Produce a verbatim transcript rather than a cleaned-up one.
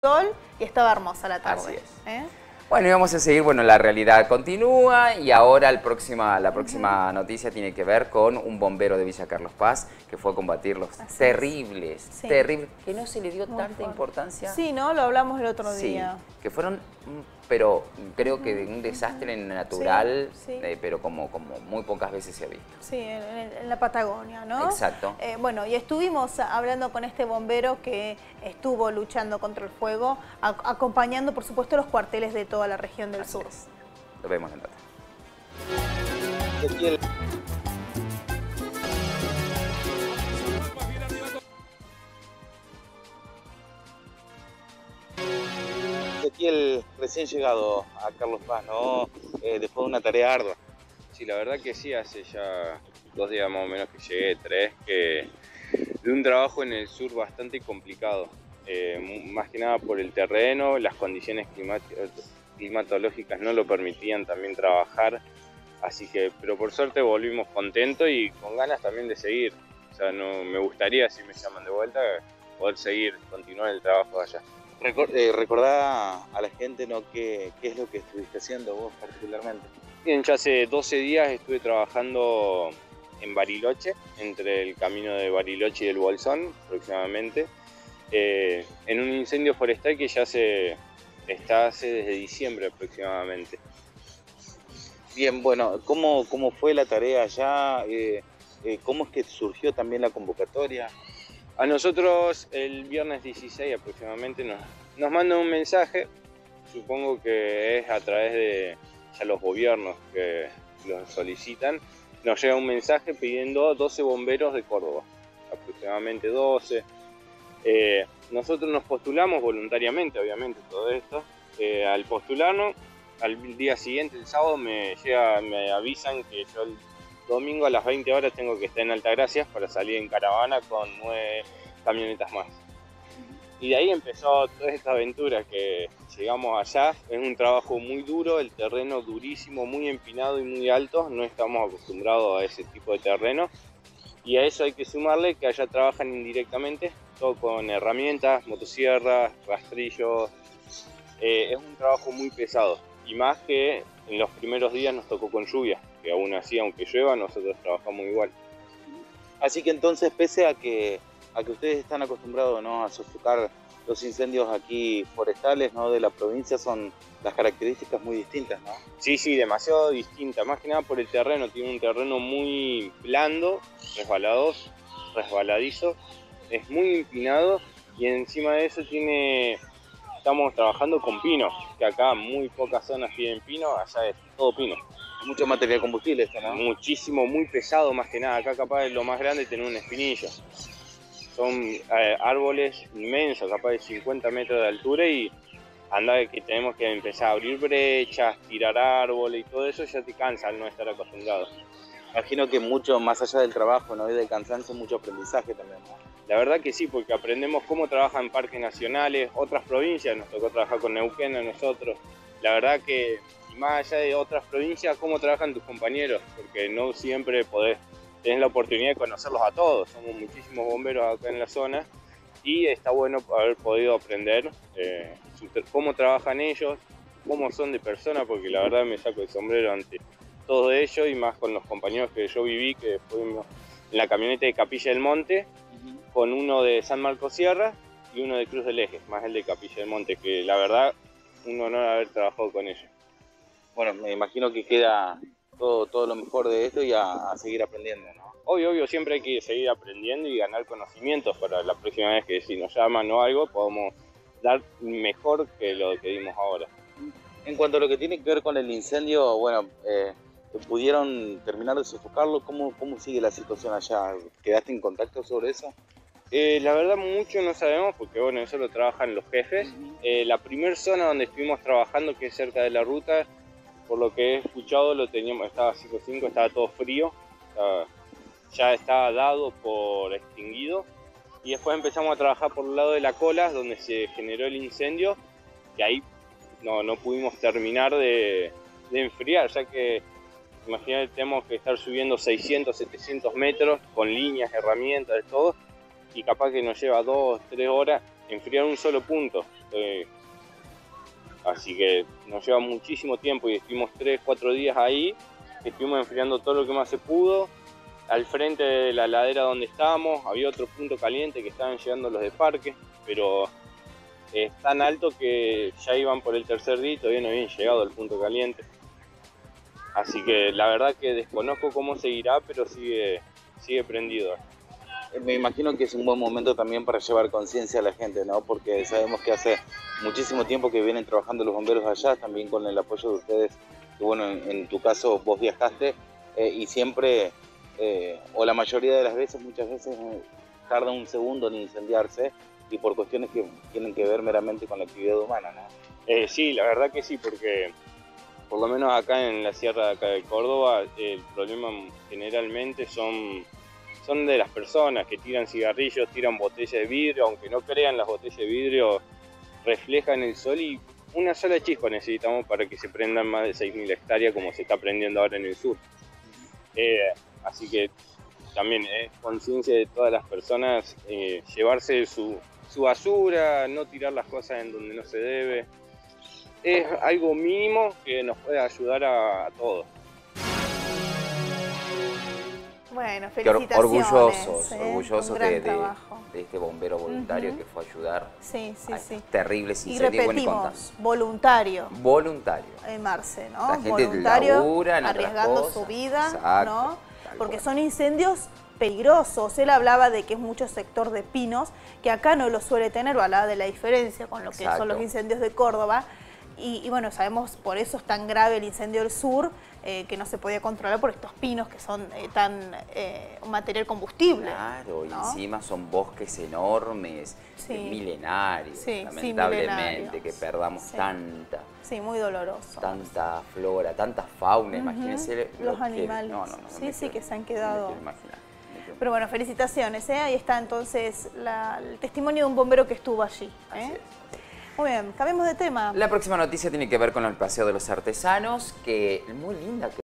sol y estaba hermosa la tarde. Así es. ¿eh? Bueno, y vamos a seguir, bueno, la realidad continúa y ahora el próxima, la próxima noticia tiene que ver con un bombero de Villa Carlos Paz que fue a combatir los Así terribles, sí. terribles, que no se le dio Muy tanta fuerte. importancia. Sí, ¿no? Lo hablamos el otro Sí, día. que fueron, pero creo que de un desastre natural, Sí, sí. Eh, pero como, como muy pocas veces se ha visto. Sí, en, en la Patagonia, ¿no? Exacto. Eh, bueno, y estuvimos hablando con este bombero que estuvo luchando contra el fuego, a, acompañando, por supuesto, los cuarteles de toda la región del Así sur. es. Lo vemos en nota. Ezequiel, recién llegado a Carlos Paz, ¿no? Eh, después de una tarea ardua. Sí, la verdad que sí, hace ya dos días más o menos que llegué, tres, que de un trabajo en el sur bastante complicado. Eh, más que nada por el terreno, las condiciones climatológicas no lo permitían también trabajar. Así que, pero por suerte volvimos contentos y con ganas también de seguir. O sea, no, me gustaría, si me llaman de vuelta, poder seguir, continuar el trabajo allá. Recor eh, recordá a la gente, ¿no? ¿Qué, qué es lo que estuviste haciendo vos particularmente? Bien, ya hace doce días estuve trabajando en Bariloche, entre el camino de Bariloche y del Bolsón, aproximadamente, eh, en un incendio forestal que ya se está hace desde diciembre aproximadamente. Bien, bueno, ¿cómo, cómo fue la tarea allá? Eh, eh, ¿Cómo es que surgió también la convocatoria? A nosotros el viernes dieciséis aproximadamente nos, nos mandan un mensaje, supongo que es a través de ya los gobiernos que los solicitan, nos llega un mensaje pidiendo doce bomberos de Córdoba, aproximadamente doce. Eh, nosotros nos postulamos voluntariamente, obviamente, todo esto. Eh, al postularnos, al día siguiente, el sábado, me, llega, me avisan que yo el domingo a las veinte horas tengo que estar en Altagracias para salir en caravana con nueve camionetas más. Y de ahí empezó toda esta aventura que llegamos allá. Es un trabajo muy duro, el terreno durísimo, muy empinado y muy alto. No estamos acostumbrados a ese tipo de terreno. Y a eso hay que sumarle que allá trabajan indirectamente, todo con herramientas, motosierras, rastrillos. Eh, es un trabajo muy pesado. Y más que en los primeros días nos tocó con lluvia, que aún así, aunque llueva, nosotros trabajamos igual. Así que entonces, pese a que, a que ustedes están acostumbrados, ¿no? a sofocar los incendios aquí forestales, ¿no? de la provincia, son las características muy distintas, ¿no? Sí, sí, demasiado distinta, más que nada por el terreno. Tiene un terreno muy blando, resbalados, resbaladizo, es muy empinado y encima de eso tiene... Estamos trabajando con pino, que acá muy pocas zonas tienen pino, allá es todo pino. Mucho material combustible esto, ¿no? Muchísimo, muy pesado más que nada. Acá capaz es lo más grande tener un espinillo. Son eh, árboles inmensos, capaz de cincuenta metros de altura y anda que tenemos que empezar a abrir brechas, tirar árboles y todo eso ya te cansa al no estar acostumbrado. Imagino que mucho más allá del trabajo, ¿no? y del cansancio, mucho aprendizaje también, ¿no? La verdad que sí, porque aprendemos cómo trabajan parques nacionales, otras provincias, nos tocó trabajar con Neuquén a nosotros. La verdad que, y más allá de otras provincias, cómo trabajan tus compañeros, porque no siempre podés, tenés la oportunidad de conocerlos a todos. Somos muchísimos bomberos acá en la zona y está bueno haber podido aprender eh, cómo trabajan ellos, cómo son de persona, porque la verdad me saco el sombrero ante todo ello y más con los compañeros que yo viví, que fuimos en la camioneta de Capilla del Monte, con uno de San Marcos Sierra y uno de Cruz del Eje, más el de Capilla del Monte, que la verdad, un honor haber trabajado con ellos. Bueno, me imagino que queda todo, todo lo mejor de esto y a, a seguir aprendiendo, ¿no? Obvio, obvio, siempre hay que seguir aprendiendo y ganar conocimientos para la próxima vez que si nos llaman o algo, podamos dar mejor que lo que dimos ahora. En cuanto a lo que tiene que ver con el incendio, bueno, eh, ¿pudieron terminar de sofocarlo? ¿Cómo, ¿Cómo sigue la situación allá? ¿Quedaste en contacto sobre eso? Eh, la verdad mucho no sabemos porque bueno, eso lo trabajan los jefes. Uh-huh. eh, la primera zona donde estuvimos trabajando, que es cerca de la ruta, por lo que he escuchado, lo teníamos, estaba cinco cinco, estaba todo frío, estaba, ya estaba dado por extinguido. Y después empezamos a trabajar por el lado de la Cola, donde se generó el incendio, y ahí no, no pudimos terminar de, de enfriar, ya que imagínate, tenemos que estar subiendo seiscientos, setecientos metros con líneas, herramientas, de todo, y capaz que nos lleva dos, tres horas enfriar un solo punto. Estoy... Así que nos lleva muchísimo tiempo y estuvimos tres, cuatro días ahí, estuvimos enfriando todo lo que más se pudo. Al frente de la ladera donde estábamos había otro punto caliente que estaban llegando los de parque, pero es tan alto que ya iban por el tercer día y todavía no habían llegado al punto caliente. Así que la verdad que desconozco cómo seguirá, pero sigue, sigue prendido. Me imagino que es un buen momento también para llevar conciencia a la gente, ¿no? Porque sabemos que hace muchísimo tiempo que vienen trabajando los bomberos allá, también con el apoyo de ustedes, que bueno, en, en tu caso vos viajaste eh, y siempre, eh, o la mayoría de las veces, muchas veces eh, tarda un segundo en incendiarse y por cuestiones que tienen que ver meramente con la actividad humana, ¿no? Eh, sí, la verdad que sí, porque por lo menos acá en la sierra de acá de Córdoba, el problema generalmente son, son de las personas que tiran cigarrillos, tiran botellas de vidrio, aunque no crean, las botellas de vidrio reflejan el sol y una sola chispa necesitamos para que se prendan más de seis mil hectáreas como se está prendiendo ahora en el sur. Eh, así que también es conciencia de todas las personas, eh, llevarse su, su basura, no tirar las cosas en donde no se debe. Es algo mínimo que nos puede ayudar a, a todos. Bueno, Qué felicitaciones. orgullosos, ¿eh? orgullosos Un gran de, de, trabajo. de este bombero voluntario Uh-huh. que fue a ayudar Sí, sí, a sí. estos terribles Y incendios. Bueno, y repetimos, contando. voluntario. Voluntario. Eh, Marce, ¿no? La gente Voluntario, labura en otras arriesgando cosas. su vida, Exacto, ¿no? tal Porque cual. son incendios peligrosos. Él hablaba de que es mucho sector de pinos, que acá no lo suele tener, o hablaba de la diferencia con lo que Exacto. son los incendios de Córdoba. Y, y bueno, sabemos por eso es tan grave el incendio del sur, eh, que no se podía controlar por estos pinos que son eh, tan eh, un material combustible. Claro, y ¿no? encima son bosques enormes, Sí. eh, milenarios, Sí, sí, lamentablemente, milenarios. que perdamos Sí. tanta, Sí, muy doloroso. tanta flora, tanta fauna, Ujú. imagínense lo Los que- animales. no, no, no, Sí, me sí, quiero- que se han no me quedado. quiero imaginar, me quiero Pero bueno, felicitaciones, ¿eh? Ahí está entonces la- el testimonio de un bombero que estuvo allí. Así ¿eh? es. Muy bien, cambiemos de tema. La próxima noticia tiene que ver con el Paseo de los Artesanos, que muy linda. Que